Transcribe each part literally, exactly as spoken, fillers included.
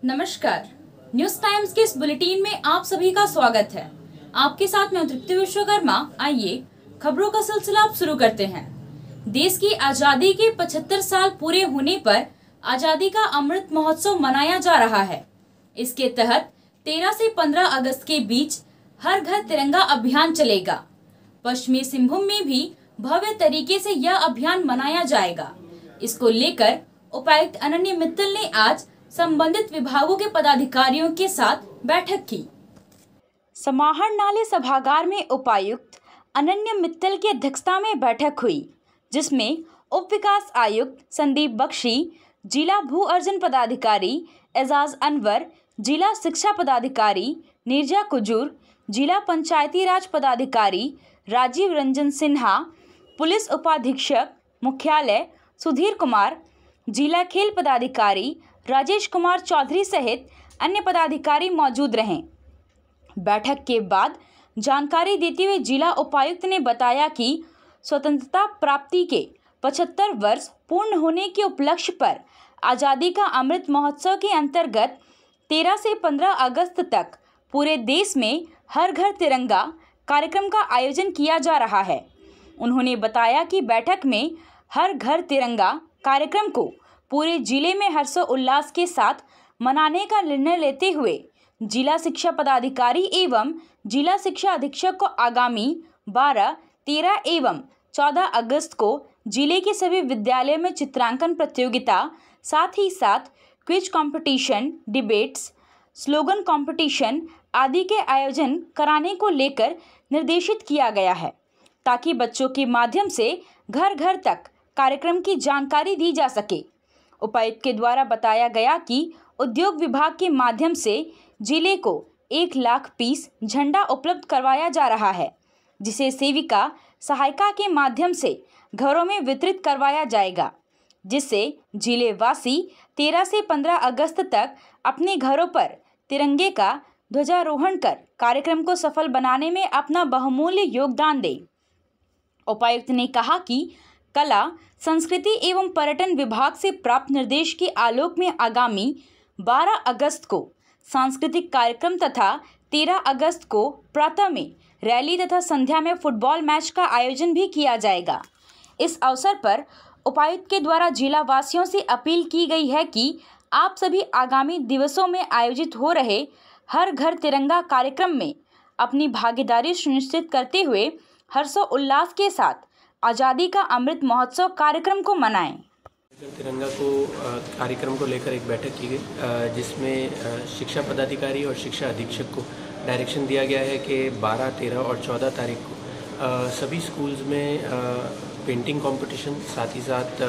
नमस्कार, news times के इस बुलेटिन में आप सभी का स्वागत है। आपके साथ मैं तृप्ति विश्वकर्मा। आइए खबरों का सिलसिला आप शुरू करते हैं। देश की आजादी के पचहत्तर साल पूरे होने पर आजादी का अमृत महोत्सव मनाया जा रहा है। इसके तहत तेरह से पंद्रह अगस्त के बीच हर घर तिरंगा अभियान चलेगा। पश्चिमी सिंहभूम में भी भव्य तरीके से यह अभियान मनाया जाएगा। इसको लेकर उपायुक्त अनन्य मित्तल ने आज संबंधित विभागों के पदाधिकारियों के साथ बैठक की। समाहर नाले सभागार में उपायुक्त अनन्य मित्तल की अध्यक्षता में बैठक हुई, जिसमें उप विकास आयुक्त संदीप बख्शी, जिला भू अर्जन पदाधिकारी एजाज अनवर, जिला शिक्षा पदाधिकारी नीरजा कुजूर, जिला पंचायती राज पदाधिकारी राजीव रंजन सिन्हा, पुलिस उपाधीक्षक मुख्यालय सुधीर कुमार, जिला खेल पदाधिकारी राजेश कुमार चौधरी सहित अन्य पदाधिकारी मौजूद रहे। बैठक के बाद जानकारी देते हुए जिला उपायुक्त ने बताया कि स्वतंत्रता प्राप्ति के पचहत्तर वर्ष पूर्ण होने के उपलक्ष्य पर आज़ादी का अमृत महोत्सव के अंतर्गत तेरह से पंद्रह अगस्त तक पूरे देश में हर घर तिरंगा कार्यक्रम का आयोजन किया जा रहा है। उन्होंने बताया कि बैठक में हर घर तिरंगा कार्यक्रम को पूरे जिले में हर्षोल्लास के साथ मनाने का निर्णय लेते हुए जिला शिक्षा पदाधिकारी एवं जिला शिक्षा अधीक्षक को आगामी बारह, तेरह एवं चौदह अगस्त को जिले के सभी विद्यालयों में चित्रांकन प्रतियोगिता, साथ ही साथ quiz competition, debates, slogan competition आदि के आयोजन कराने को लेकर निर्देशित किया गया है, ताकि बच्चों के माध्यम से घर घर तक कार्यक्रम की जानकारी दी जा सके। उपायुक्त के द्वारा बताया गया कि उद्योग विभाग के माध्यम से जिले को एक लाख पीस झंडा उपलब्ध करवाया जा रहा है, जिसे सेविका सहायिका के माध्यम से घरों में वितरित करवाया जाएगा, जिससे जिले वासी तेरह से पंद्रह अगस्त तक अपने घरों पर तिरंगे का ध्वजारोहण कर कार्यक्रम को सफल बनाने में अपना बहुमूल्य योगदान दें। उपायुक्त ने कहा कि कला, संस्कृति एवं पर्यटन विभाग से प्राप्त निर्देश के आलोक में आगामी बारह अगस्त को सांस्कृतिक कार्यक्रम तथा तेरह अगस्त को प्रातः में रैली तथा संध्या में फुटबॉल मैच का आयोजन भी किया जाएगा। इस अवसर पर उपायुक्त के द्वारा जिला वासियों से अपील की गई है कि आप सभी आगामी दिवसों में आयोजित हो रहे हर घर तिरंगा कार्यक्रम में अपनी भागीदारी सुनिश्चित करते हुए हर्षोल्लास के साथ आज़ादी का अमृत महोत्सव कार्यक्रम को मनाएं। तिरंगा को कार्यक्रम को लेकर एक बैठक की गई, जिसमें शिक्षा पदाधिकारी और शिक्षा अधीक्षक को डायरेक्शन दिया गया है कि बारह, तेरह और चौदह तारीख को सभी स्कूल्स में पेंटिंग कंपटीशन, साथ ही साथ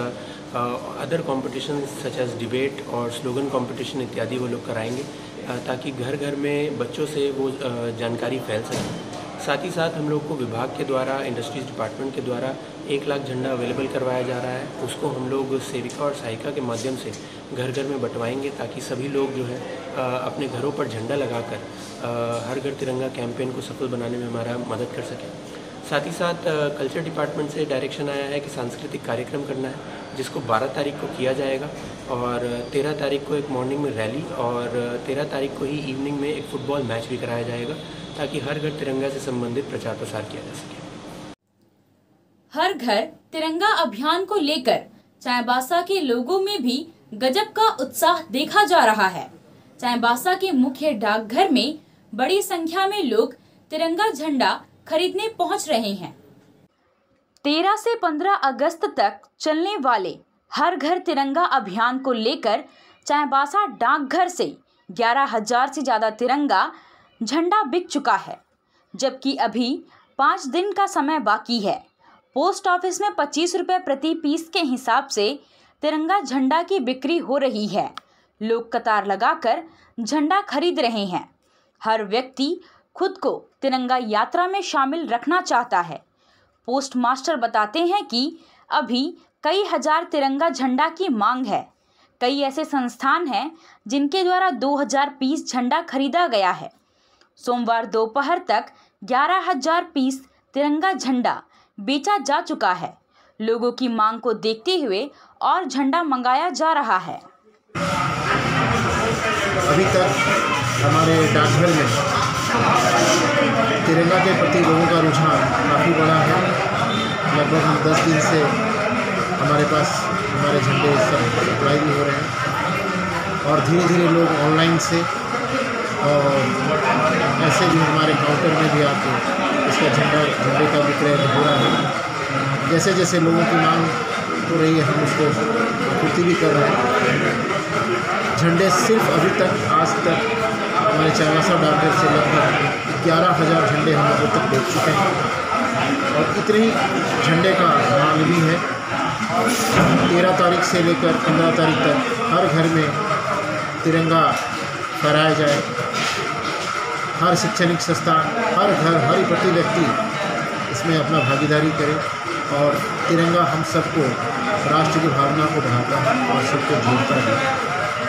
other competition such as debate और स्लोगन कंपटीशन इत्यादि वो लोग कराएंगे, ताकि घर घर में बच्चों से वो जानकारी फैल सके। साथ ही साथ हम लोग को विभाग के द्वारा, इंडस्ट्रीज डिपार्टमेंट के द्वारा एक लाख झंडा अवेलेबल करवाया जा रहा है। उसको हम लोग सेविका और सहायिका के माध्यम से घर घर में बंटवाएंगे, ताकि सभी लोग जो है अपने घरों पर झंडा लगाकर हर घर तिरंगा कैंपेन को सफल बनाने में हमारा मदद कर सकें। साथ ही साथ कल्चर डिपार्टमेंट से डायरेक्शन आया है कि सांस्कृतिक कार्यक्रम करना है, जिसको बारह तारीख को किया जाएगा और तेरह तारीख को एक मॉर्निंग में रैली और तेरह तारीख को ही इवनिंग में एक फुटबॉल मैच भी कराया जाएगा, ताकि हर घर तिरंगा से संबंधित प्रचार प्रसार किया जा सके। हर घर तिरंगा अभियान को लेकर चाईबासा के लोगों में भी गजब का उत्साह देखा जा रहा है। चाईबासा के मुख्य डाकघर में बड़ी संख्या में लोग तिरंगा झंडा खरीदने पहुंच रहे हैं। तेरह से पंद्रह अगस्त तक चलने वाले हर घर तिरंगा अभियान को लेकर चाईबासा डाकघर से ग्यारह हजार से ज्यादा तिरंगा झंडा बिक चुका है, जबकि अभी पाँच दिन का समय बाकी है। पोस्ट ऑफिस में पच्चीस रुपये प्रति पीस के हिसाब से तिरंगा झंडा की बिक्री हो रही है। लोग कतार लगाकर झंडा खरीद रहे हैं। हर व्यक्ति खुद को तिरंगा यात्रा में शामिल रखना चाहता है। पोस्ट मास्टर बताते हैं कि अभी कई हजार तिरंगा झंडा की मांग है। कई ऐसे संस्थान हैं जिनके द्वारा दो हजार पीस झंडा खरीदा गया है। सोमवार दोपहर तक ग्यारह हजार पीस तिरंगा झंडा बेचा जा चुका है। लोगों की मांग को देखते हुए और झंडा मंगाया जा रहा है। अभी तक हमारे डाकघर में तिरंगा के प्रति लोगों का रुझान काफ़ी बड़ा है। लगभग हम दस दिन से हमारे पास हमारे झंडे सब सप्लाई भी हो रहे हैं और धीरे धीरे लोग ऑनलाइन से और ऐसे भी हमारे काउंटर में भी आके इसका झंडा झंडे का विक्रय हो रहा है। जैसे जैसे लोगों की मांग हो रही है हम उसको पूर्ति भी कर रहे हैं। झंडे सिर्फ अभी तक आज तक हमारे चाईबासा डाकघर से लगभग ग्यारह हज़ार झंडे हम अभी तक बेच चुके हैं और इतने ही झंडे का मांग भी है। तेरह तारीख से लेकर पंद्रह तारीख तक हर घर में तिरंगा फहराया जाए। हर शैक्षणिक संस्थान, हर घर, हर प्रति व्यक्ति इसमें अपना भागीदारी करे और तिरंगा हम सबको राष्ट्र की भावना को बढ़ाता है और सबको जोड़ता है।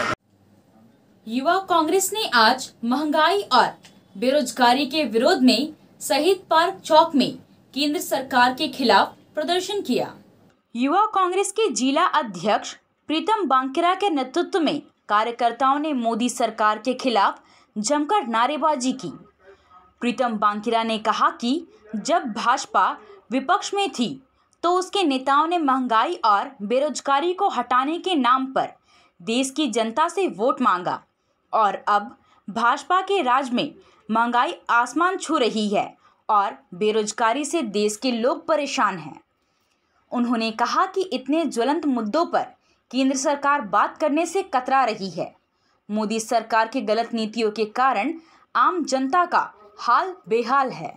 युवा कांग्रेस ने आज महंगाई और बेरोजगारी के विरोध में शहीद पार्क चौक में केंद्र सरकार के खिलाफ प्रदर्शन किया। युवा कांग्रेस के जिला अध्यक्ष प्रीतम बांकेरा के नेतृत्व में कार्यकर्ताओं ने मोदी सरकार के खिलाफ जमकर नारेबाजी की। प्रीतम बांकेरा ने कहा कि जब भाजपा विपक्ष में थी तो उसके नेताओं ने महंगाई और बेरोजगारी को हटाने के नाम पर देश की जनता से वोट मांगा और अब भाजपा के राज में महंगाई आसमान छू रही है और बेरोजगारी से देश के लोग परेशान हैं। उन्होंने कहा कि इतने ज्वलंत मुद्दों पर केंद्र सरकार बात करने से कतरा रही है। मोदी सरकार की गलत नीतियों के कारण आम जनता का हाल बेहाल है।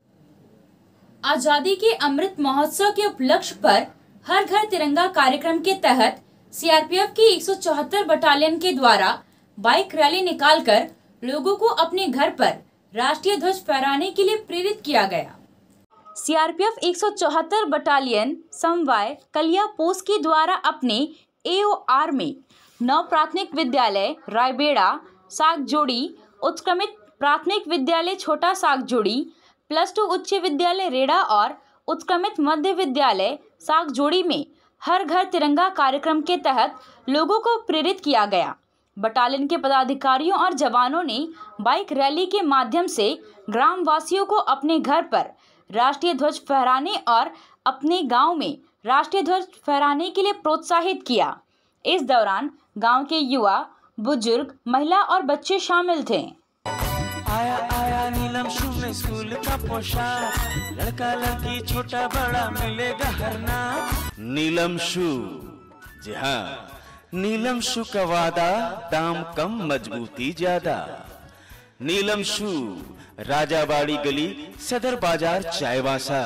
आजादी के अमृत महोत्सव के उपलक्ष्य पर हर घर तिरंगा कार्यक्रम के तहत सीआरपीएफ की एक सौ चौहत्तर बटालियन के द्वारा बाइक रैली निकालकर लोगों को अपने घर पर राष्ट्रीय ध्वज फहराने के लिए प्रेरित किया गया। सीआरपीएफ एक सौ चौहत्तर बटालियन समवाय कलिया पोस्ट के द्वारा अपने एओआर में नौ प्राथमिक विद्यालय रायबेड़ा सागजोड़ी, उत्क्रमित प्राथमिक विद्यालय छोटा सागजोड़ी, प्लस टू उच्च विद्यालय रेड़ा और उत्क्रमित मध्य विद्यालय सागजोड़ी में हर घर तिरंगा कार्यक्रम के तहत लोगों को प्रेरित किया गया। बटालियन के पदाधिकारियों और जवानों ने बाइक रैली के माध्यम से ग्राम वासियों को अपने घर पर राष्ट्रीय ध्वज फहराने और अपने गांव में राष्ट्रीय ध्वज फहराने के लिए प्रोत्साहित किया। इस दौरान गांव के युवा, बुजुर्ग, महिला और बच्चे शामिल थे। आया आया नीलम शू में स्कूल का पोशाक, लड़का लड़की छोटा बड़ा मिलेगा हर नाम। नीलम शू, जी हाँ, नीलम शू का वादा, दाम कम मजबूती ज्यादा। नीलम शू, राजाबाड़ी गली, सदर बाजार, चाईबासा।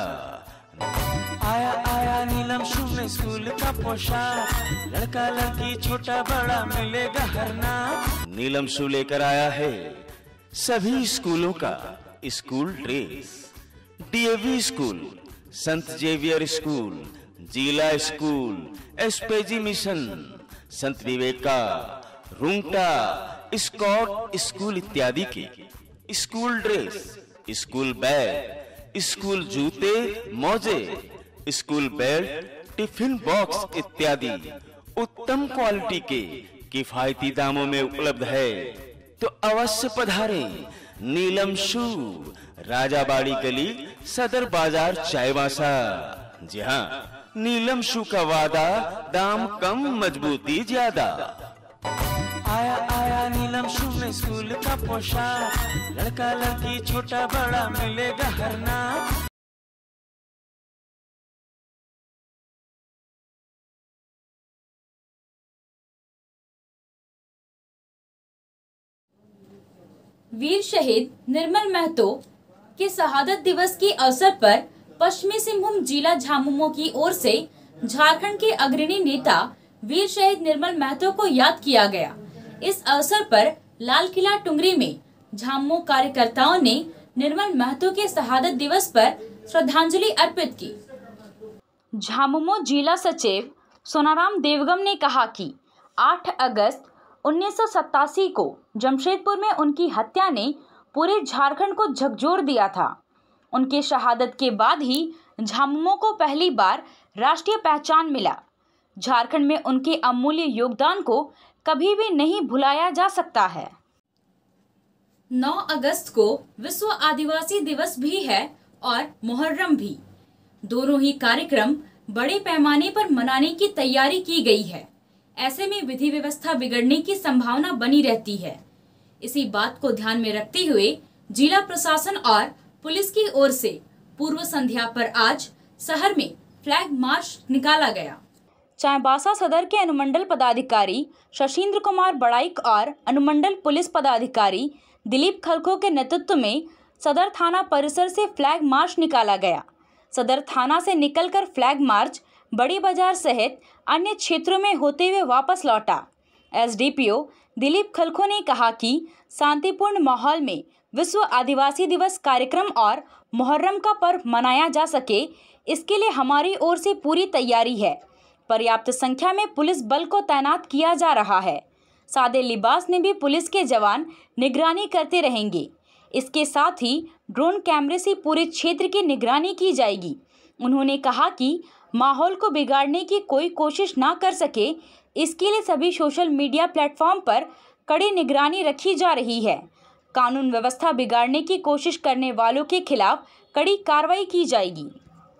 आया आया नीलम शू में स्कूल का पोशाक, लड़का लड़की छोटा बड़ा मिलेगा हर नाम। नीलम शू लेकर आया है सभी स्कूलों का school dress. DAV school, Sant Xavier school, Zila school, SPG mission, Sant Viveka, Rungta, Scott school इत्यादि के school dress, school bag, school जूते, मोजे, स्कूल बेल्ट, टिफिन बॉक्स इत्यादि उत्तम क्वालिटी के किफायती दामों में उपलब्ध है। तो अवश्य पधारें। नीलम शू, राजाबाड़ी गली, सदर बाजार, चाईबासा। जी हाँ, नीलम शू का वादा, दाम कम मजबूती ज्यादा। आया आया नीलम शू में स्कूल का पोशाक, लड़का लड़की छोटा बड़ा मिलेगा हर नाम। वीर शहीद निर्मल महतो के शहादत दिवस के अवसर पर पश्चिमी सिंहभूम जिला झामुमो की ओर से झारखंड के अग्रणी नेता वीर शहीद निर्मल महतो को याद किया गया। इस अवसर पर लाल किला टुंगरी में झामुमो कार्यकर्ताओं ने निर्मल महतो के शहादत दिवस पर श्रद्धांजलि अर्पित की। झामुमो जिला सचिव सोनाराम देवगम ने कहा कि आठ अगस्त उन्नीस सौ सत्तासी को जमशेदपुर में उनकी हत्या ने पूरे झारखंड को झकझोर दिया था। उनके शहादत के बाद ही झामुमो को पहली बार राष्ट्रीय पहचान मिला। झारखंड में उनके अमूल्य योगदान को कभी भी नहीं भुलाया जा सकता है। नौ अगस्त को विश्व आदिवासी दिवस भी है और मुहर्रम भी। दोनों ही कार्यक्रम बड़े पैमाने पर मनाने की तैयारी की गई है। ऐसे में विधि व्यवस्था बिगड़ने की संभावना बनी रहती है। इसी बात को ध्यान में रखते हुए जिला प्रशासन और पुलिस की ओर से पूर्व संध्या पर आज शहर में फ्लैग मार्च निकाला गया। चाईबासा सदर के अनुमंडल पदाधिकारी शशीन्द्र कुमार बड़ाइक और अनुमंडल पुलिस पदाधिकारी दिलीप खलखो के नेतृत्व में सदर थाना परिसर से फ्लैग मार्च निकाला गया। सदर थाना से निकलकर फ्लैग मार्च बड़ी बाजार सहित अन्य क्षेत्रों में होते हुए वापस लौटा। एसडीपीओ दिलीप खलखो ने कहा कि शांतिपूर्ण माहौल में विश्व आदिवासी दिवस कार्यक्रम और मुहर्रम का पर्व मनाया जा सके, इसके लिए हमारी ओर से पूरी तैयारी है। पर्याप्त संख्या में पुलिस बल को तैनात किया जा रहा है। सादे लिबास में भी पुलिस के जवान निगरानी करते रहेंगे। इसके साथ ही ड्रोन कैमरे से पूरे क्षेत्र की निगरानी की जाएगी। उन्होंने कहा कि माहौल को बिगाड़ने की कोई कोशिश ना कर सके, इसके लिए सभी सोशल मीडिया प्लेटफॉर्म पर कड़ी निगरानी रखी जा रही है। कानून व्यवस्था बिगाड़ने की कोशिश करने वालों के खिलाफ कड़ी कार्रवाई की जाएगी।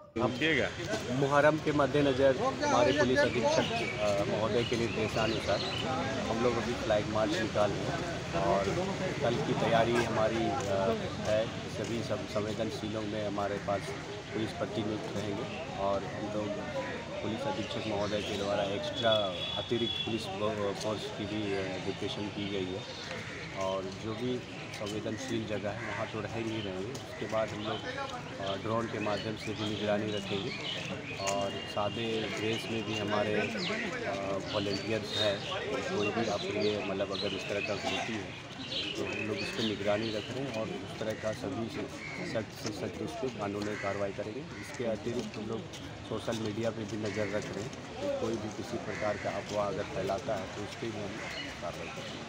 मुहर्रम के मद्देनज़र हमारे पुलिस अधीक्षक महोदय के निर्देशानुसार हम लोग अभी फ्लैग मार्च निकाल रहे हैं और कल की तैयारी हमारी है। सभी सब संवेदनशीलों में हमारे पास पुलिस प्रतिनियुक्त रहेंगे और हम लोग पुलिस अधीक्षक महोदय के द्वारा एक्स्ट्रा अतिरिक्त पुलिस फोर्स की भी डिप्रेशन की गई है और जो भी संवेदनशील जगह है वहाँ तो रहेंगे ही रहेंगे। उसके बाद हम लोग ड्रोन के माध्यम से भी निगरानी रखेंगे और सादे ड्रेस में भी हमारे वॉलंटियर्स हैं। कोई भी अप्रिय मतलब अगर इस तरह का गलती है तो हम लोग इस पर निगरानी रख रहे हैं और उस तरह का सभी से सख्त से सख्त उस पर कानूनी कार्रवाई करेंगे। इसके अतिरिक्त हम लोग सोशल मीडिया पे भी नज़र रख रहे हैं कि कोई भी किसी प्रकार का अफवाह अगर फैलाता है तो उस पर भी हम कार्रवाई करेंगे।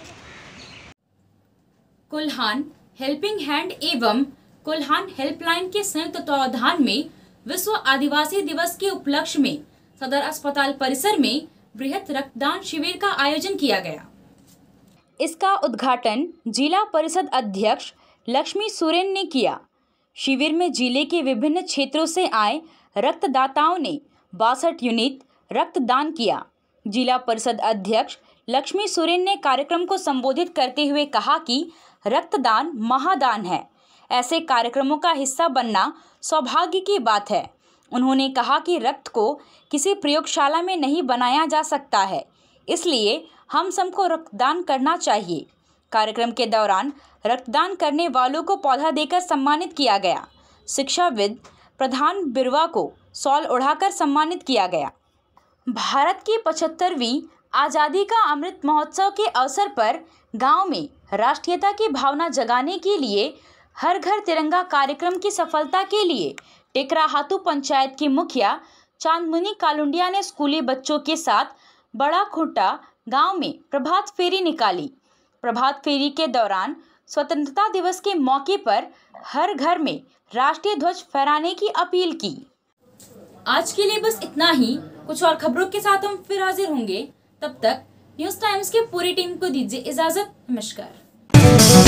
कुल्हान हेल्पिंग हैंड एवं कुल्हान हेल्पलाइन के संयुक्त तत्वावधान में विश्व आदिवासी दिवस के उपलक्ष्य में सदर अस्पताल परिसर में बृहत रक्तदान शिविर का आयोजन किया गया। इसका उद्घाटन जिला परिषद अध्यक्ष लक्ष्मी सोरेन ने किया। शिविर में जिले के विभिन्न क्षेत्रों से आए रक्तदाताओं ने बासठ यूनिट रक्तदान किया। जिला परिषद अध्यक्ष लक्ष्मी सोरेन ने कार्यक्रम को संबोधित करते हुए कहा कि रक्तदान महादान है। ऐसे कार्यक्रमों का हिस्सा बनना सौभाग्य की बात है। उन्होंने कहा कि रक्त को किसी प्रयोगशाला में नहीं बनाया जा सकता है, इसलिए हम सबको रक्तदान करना चाहिए। कार्यक्रम के दौरान रक्तदान करने वालों को पौधा देकर सम्मानित किया गया। शिक्षाविद प्रधान बिरवा को शॉल ओढ़ाकर सम्मानित किया गया। भारत की पचहत्तरवीं आज़ादी का अमृत महोत्सव के अवसर पर गांव में राष्ट्रीयता की भावना जगाने के लिए हर घर तिरंगा कार्यक्रम की सफलता के लिए टेकराहातू पंचायत की मुखिया चांदमुनी कालुंडिया ने स्कूली बच्चों के साथ बड़ा खुट्टा गांव में प्रभात फेरी निकाली। प्रभात फेरी के दौरान स्वतंत्रता दिवस के मौके पर हर घर में राष्ट्रीय ध्वज फहराने की अपील की। आज के लिए बस इतना ही। कुछ और खबरों के साथ हम फिर हाजिर होंगे। तब तक न्यूज़ टाइम्स की पूरी टीम को दीजिए इजाजत। नमस्कार।